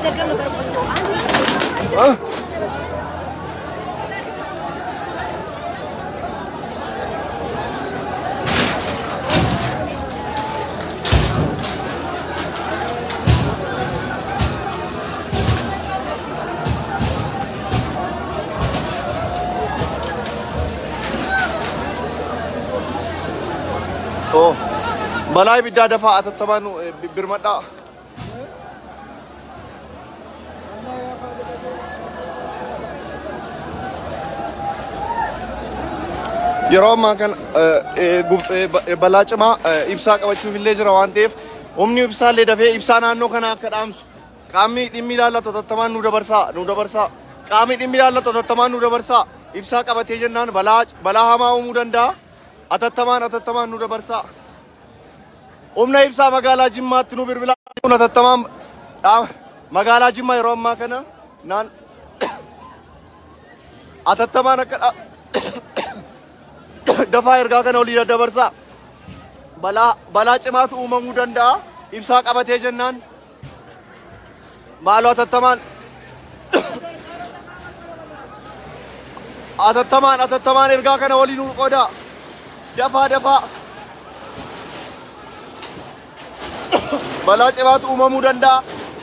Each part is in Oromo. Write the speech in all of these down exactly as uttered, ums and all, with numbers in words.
Oh, balai bidda dafa atattaman birmadha. Yeroo ammaa kan balaa cimaa ibsaa qabachuuf illee jira waan ta'eef humni ibsaallee dafee ibsaa naannoo kana akka dhaamsu qaamni dhimmi ilaallatu atattamaan nu dabarsaa nu dabarsaa qaamni dhimmi ilaallatu atattamaan nu dabarsaa ibsaa qabatee jennaan balaa balaa hamaa uumuu danda'a atattamaan atattamaan nu dabarsaa humna ibsaa magaalaa Jimmaatti nu bilbilaa kun atattamaan magaalaa Jimmaa yeroo ammaa kana naan atattamaan akka dafaa ergaa kana olii daddabarsaa balaa balaa cimaatu uumamuu danda'a ibsaa qabatee jennaan maaloo atattamaan atattamaan atattamaan ergaa kana olii nu qooda dafaa dafaa balaa cimaatu uumamuu danda'a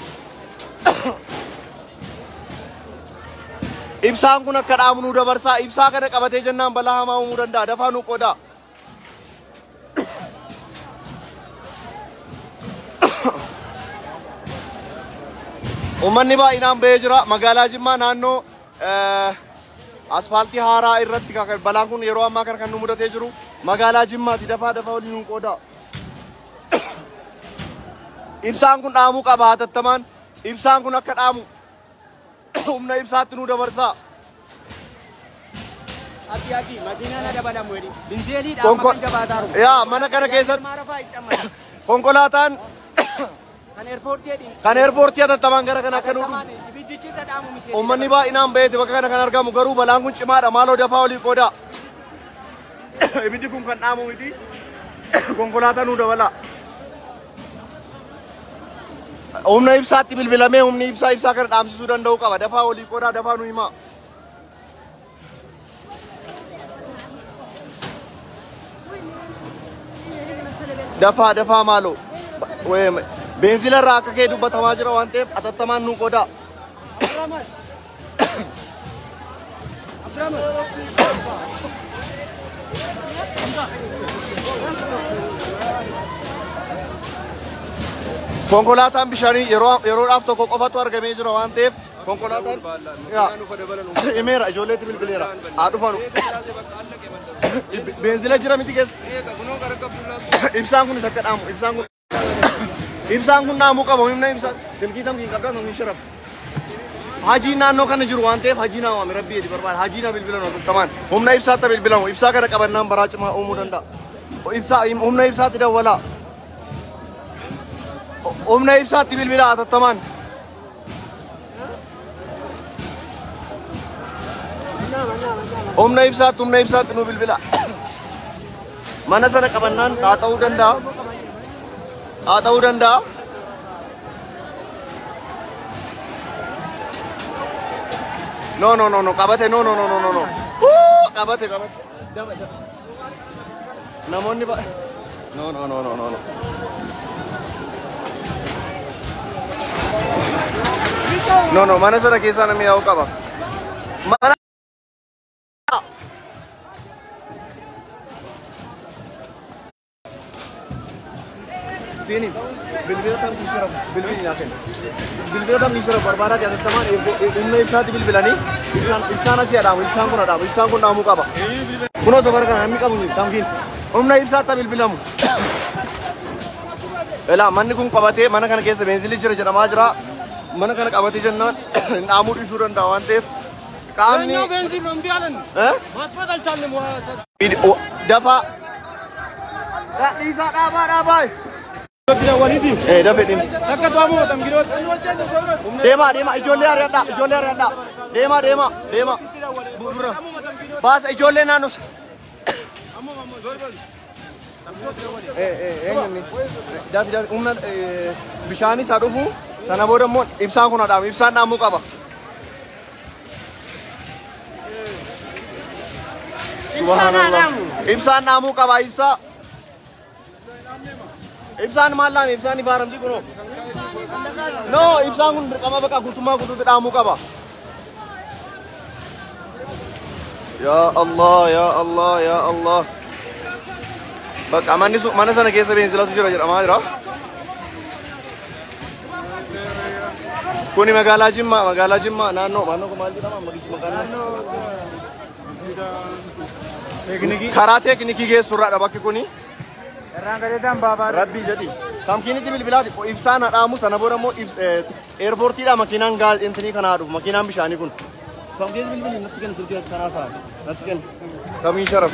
ibsaan kun akka dhaamu nu dabarsaa ibsaa kana qabatee jennaan balaa hamaa uumuu danda'a dafaa nu qooda ummanni baay'inaan bahee jira magaalaa Jimmaa naannoo asfaaltii haaraa irratti balaan kun yeroo ammaa kana kan nu mudatee jiru magaalaa Jimmaatti dafaa dafaa waliin nu qooda ibsaan kun dhaamuu qaba hatattamaan ibsaan kun akka dhaamu humna ibsaatti nu dabarsaa Ati ati makiinaan ada pada muudi. Binzeeli dhaama kan jabaataru. Yaa mana kana keessatti konkolaataan kan airportii di. Kan airportii atattamaan gara kana kan nuudhu. Ibiddichi isa dhaamu miti. Uummanni baay'inaan baheeti bakka kana kan argamu garuu balaan kun cimaadha maaloo dafaa olii qooda. Ibiddi kun kan dhaamu miti. Konkolaataa nu dabala. Humna ibsaatti bilbilamee humni ibsaa ibsaa kana dhaamsisuu danda'u qaba dafaa olii qooda dafaa nu himaa. Dafa dafa malo, we benzina raka ke duba tamajra wante atattaman nu koda. Konkolaataan bishaanii yeroo yeroodhaaf tokko qofatu argamee jira waan ta'eef konkolaataan imeera ijoolleetti bilbileera haa dhufanu beenzila jira miti keessa ibsaan kun isa akka dhaamu ibsaan kun ibsaan kun dhaamuu qaba humna ibsaa silkii tamkiin qabdaan humni sharaf hajii naannoo kana jiru waan ta'eef hajii naa waame rabbii edi barbaada hajii naa bilbilan tamaan humna ibsaatti bilbilamu ibsaa kana qabannaan baraa cimaa uumuu danda'a ibsaa humna ibsaatti dawwalaa Omna ibsaatti bilbila atattamaan Omna ibsaatti omna ibsaatti nu bilbila mana sana qabannaan haa ta'uu danda'a haa ta'uu danda'a no no no no qabate no no no no no no qabate qabate namoonni ba no no no no no No, no, mana sana keessa namni yaa'u qaba. Mana Sini, bilbila tam ishara, bilbila nyaaten. Bilbila tam ishara barbaada di atas taman, humna ibsaatti bilbilanii, ibsaan ibsaan asii adaamu, ibsaan kun adaamu, ibsaan kun dhaamuu qaba. Kunoo safara kana namni qabu tamkiin, humna ibsaatti bilbilamu. Elaa manni kun qabatee mana kana keessa beenzilli jira jedhamaa jira. Mana kana qabatee jennaan dhaamuu dhiisuu danda'a waan ta'eef qaamni beenzil nu mbialan eh maatfa galchanne mo dafa isa dhaabaa dhaabaa bira walidi eh dafe din akka tuamu tam giroo deema deema ijoollee ari'adha ijoollee ari'adha deema deema deema bura baasa ijoollee naannoo eh eh eenyuun dafi dafi humna bishaanis haa dhufu Sana booda immoo ibsaan kun dhaam ibsaan dhaamuu qaba. Subhanallah. Ibsaan dhaamuu qaba ibsaa. Ibsaan maal laame ibsaan ibaaramti kuno. No ibsaan kun dirqama bakka guutummaa guutuutti dhaamuu qaba. Ya Allah ya Allah ya Allah. Bakka manni mana sana keessa beenzilatu jira jedhamaa jira. Kuni magaalaa Jimmaa magaalaa Jimmaa naannoo naannoo kun maal jedhama magaalaa karaa teeknikii geessurraadha bakki kuni. Irraan gadeetaan baabaa Rabbii jedhi. Tamkiinitti bilbilaati ibsaan dhaamu sana booda immoo eerpoortiidha makiinaan gaal intinii kanaa dhufu makiinaan bishaanii kun. Tamkiinitti bilbili natti kennu silkii kanaa isaa natti kennu. Tamiin sharaf.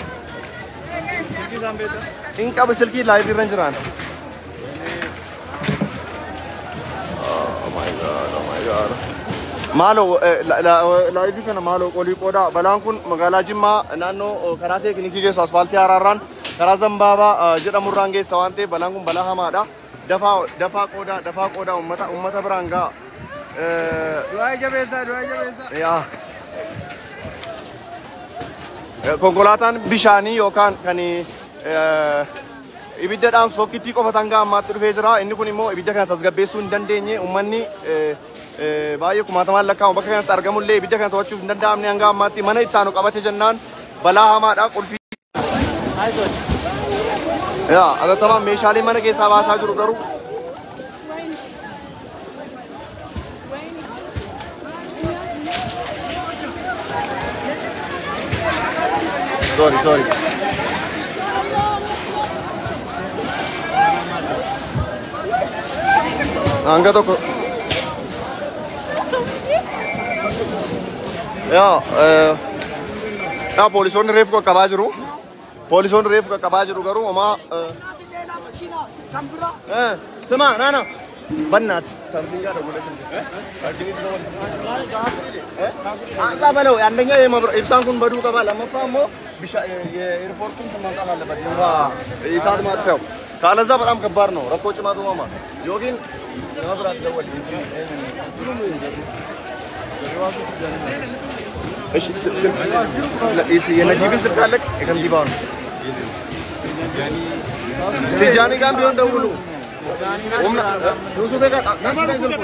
In qaba silkii laayif irra jiraan. Oh my god, oh my god. Malo laayif kana malo qolii qooda balaan kun magaalaa Jimmaa naannoo karaa teeknikii geessu asfaaltii Haraarraan karaa Zambaabaa jedhamurraan geessa waan ta'eef balaan kun balaa hamaadha. Dafaa dafaa qooda dafaa qooda ummata ummata biraan gaa. Du'aa jabeessaa du'aa jabeessaa. Yaa. Konkolaataan bishaanii yookaan kan ibiddadhaan sokkittii qofatan gaa ammaatti dhufee jira. Inni kun immoo ibidda kana tasgabbeessuu hin dandeenye uummanni baay'ee kumaatamaan lakkaa'amu bakka kanatti argamullee ibidda kana to'achuuf hin danda'amne hanga ammaatti mana itti aanu qabate jennaan balaa hamaadha qulfii. Yaa alatamaan meeshaalee mana keessaa baasaa jiru garuu. Sorry, sorry. Angga tokko. Yaa eh yaa poolisoonni reefu qaqqabaa jiru. Poolisoonni reefu qaqqabaa jiru garuu homaa eh sima nana bannat tarbiya da gole sun eh tarbiya da gole sun eh anga balau andanya ye mabro ibsan kun badu qaba lamaffa ammo bisha ኤርፖርቱን ማንቃል አለበት ይንጋ ኢሳት ማጥፋው ካለዛ በጣም ከባድ ነው ረኮ ጭማቱ ማማ ዮጊን መብራት ደወል እሺ እሺ የነጂብን ስልክ አለክ የከንቲባው ነው ትጃኒ ጋር ቢሆን ደውሉ ኡምና ዩሱፍ ጋር ናስደን ስልኩ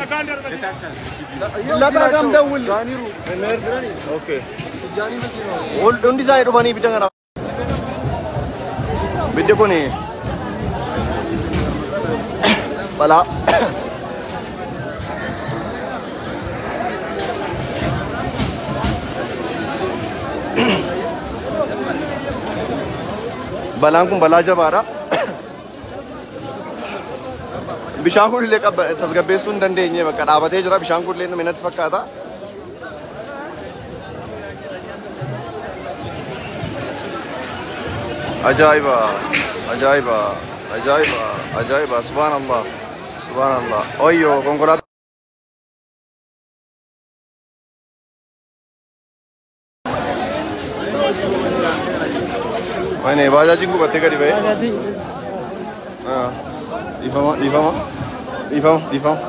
ለታጋም ደውል ጃኒሩ ኦኬ ትጃኒ መስሎ ወል እንዲዛ ሄዱ ባኒ ቢደንገና ቢደኮኒ ባላ balaan kun balaa jabaadha. Bishaan kun illee tasgabbeessuu hin dandeenye bakka dhaabatee jira. Bishaan kun illee nama natti fakkaata. Ajaa'iba! Ajaa'iba! Ajaa'iba! Ajaa'iba! Subhaanallah! Subhaanallah! Oyyoo konkolaataa. Wayne bajaajin gubattee gadi ba'e. Ah, dhiifama dhiifama dhiifama dhiifama.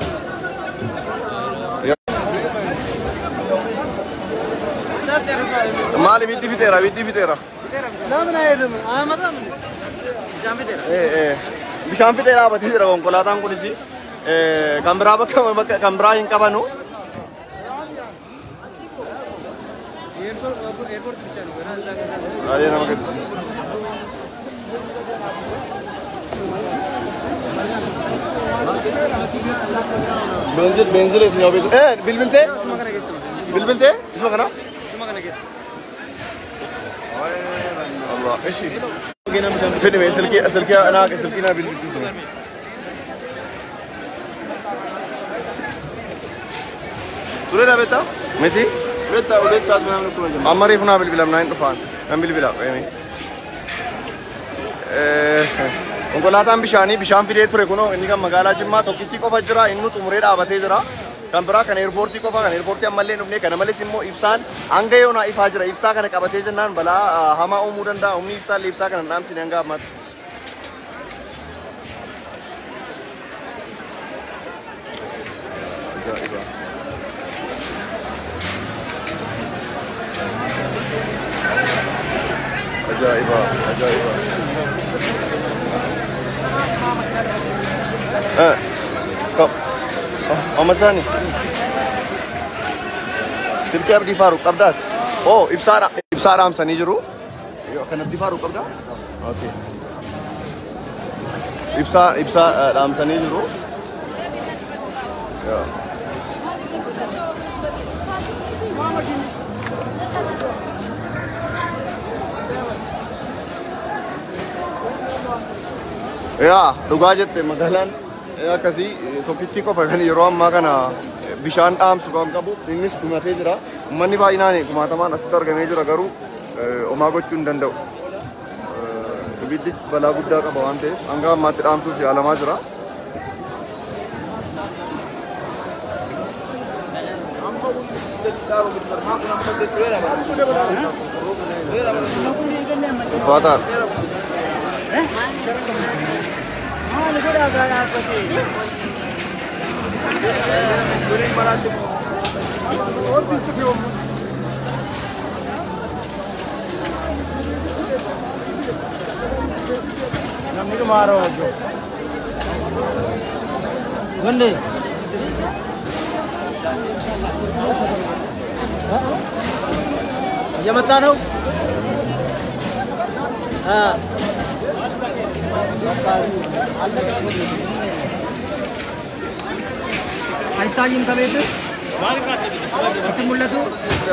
Maali biddi fiteera biddi fiteera. Namni ayyaadame amata namni. Bishaan fiteera. Eh eh bishaan fiteera abatee jira konkolaataan kunis kan biraa bakka bakka kan biraa hin qabanu. Ayo nama gadis. Benzil benzil itu nyawa itu. Eh bil bil teh? Bil bil teh? Isma kana? Cuma kana guys. Allah, eshi. Fini में silky silky ना silky ना bil bil चीज़ है. तुरे ना बेटा? मेथी? Udah udah saat mana aku aja. Amari funa bil bilam nain tufan. Ambil bilam ini. Eh, konkolaataan bishaanii bishaan fidee ture kuno inni kan magaalaa Jimmaa tokkitti qofa jira inni xumuree dhaabatee jira. Kan biraa kan eerpoortii qofa kan eerpoortii ammallee dhufne kana malees immoo ibsaan hanga yoona ifaa jira. Ibsaa kana qabatee jennaan balaa hamaa uumuu danda'a. Humni ibsaa illee ibsaa kana dhaamsine hanga ammaatti. ajaa'iba ajaa'iba. Eh, kau, Mama Sani. Silkee abdii Faaruq qabdaat. Oh, ibsaadha. Ibsaa dhaamsanii jiru. Kan abdii Faaruq qabdaa? Okay. Ibsaa ibsaa dhaamsanii jiru. Yeah. Ya, dhugaa jette magaalaan akkasii tokkitti qofa kan yeroo ammaa kana bishaan dhaamsu kan qabu innis dhumatee jira. Uummanni baay'inaan kumaatamaan asitti argamee jira garuu homaa gochuu hin danda'u. Ibiddichi balaa guddaa qaba waan ta'eef hanga ammaatti dhaamsuuf yaalamaa jira. Ulfaataadha. Namni kumaro ajo. Gande. Ya mata no. Ah. Aita jin kabe tu? Mari kate. Itu mulla tu.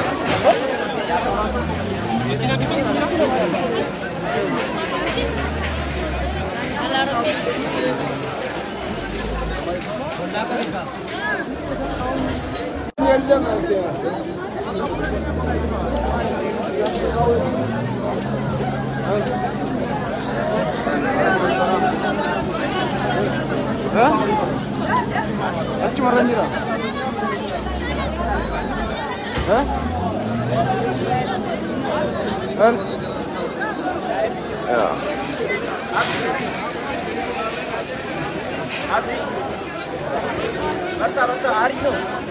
Hah? Aci marah jira. Hah? Kan? Ya. Abi. Bata bata hari tu.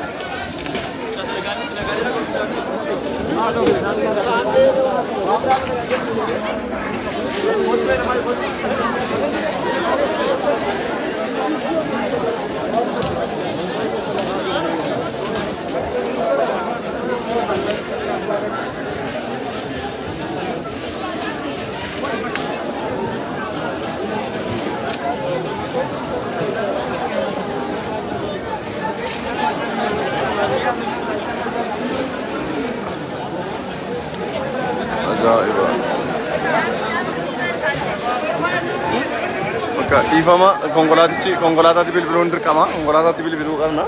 Ajaiba. Maka ifama konkolatichi konkolata tibil bilun dirqama konkolata tibil bilu qabna.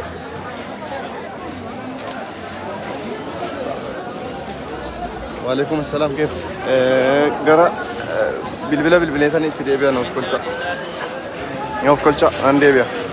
Waalaikum assalam kif gara bilbila bilbileetani itti deebi'an of kolcha. Of kolcha an deebi'a.